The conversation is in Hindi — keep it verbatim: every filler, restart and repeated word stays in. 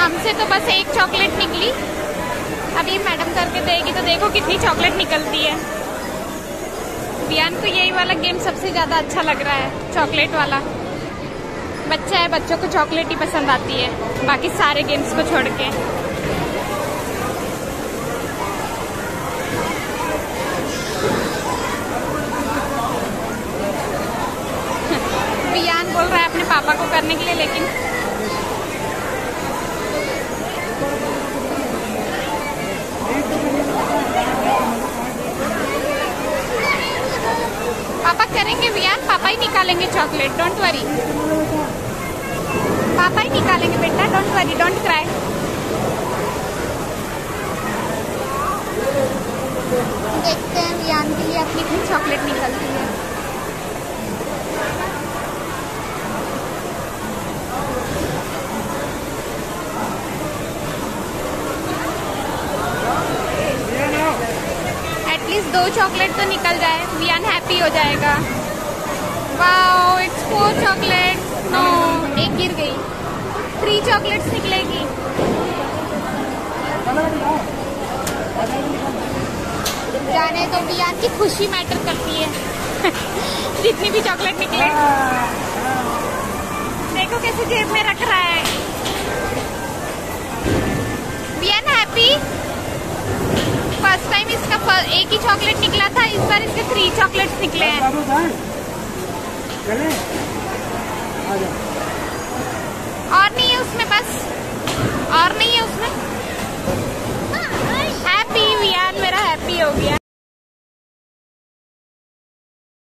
हमसे तो बस एक चॉकलेट निकली, अभी मैडम करके देगी तो देखो कितनी चॉकलेट निकलती है। वियान को यही वाला गेम सबसे ज़्यादा अच्छा लग रहा है, चॉकलेट वाला। बच्चा है, बच्चों को चॉकलेट ही पसंद आती है, बाकी सारे गेम्स को छोड़ के। वियान बोल रहा है अपने पापा को करने के लिए, लेकिन पापा करेंगे वियान, पापा ही निकालेंगे चॉकलेट, डोंट वरी। पापा ही निकालेंगे बेटा, डोंट वरी, डोंट क्राई। देखते हैं वियान के लिए अब कितनी चॉकलेट निकलती है। एटलीस्ट दो चॉकलेट तो निकल जाए, वियान हैप्पी हो जाएगा। Wow, it's four chocolate. No, एक गिर गई। थ्री चॉकलेट्स निकलेगी। जाने तो वियान की खुशी मैटर करती है। जितनी भी चॉकलेट निकले। देखो कैसे जेब में रख रहा है। वियान हैप्पी। फर्स्ट टाइम इसका एक ही चॉकलेट निकला था, इस बार इसके थ्री चॉकलेट्स निकले हैं। और नहीं है उसमें, बस और नहीं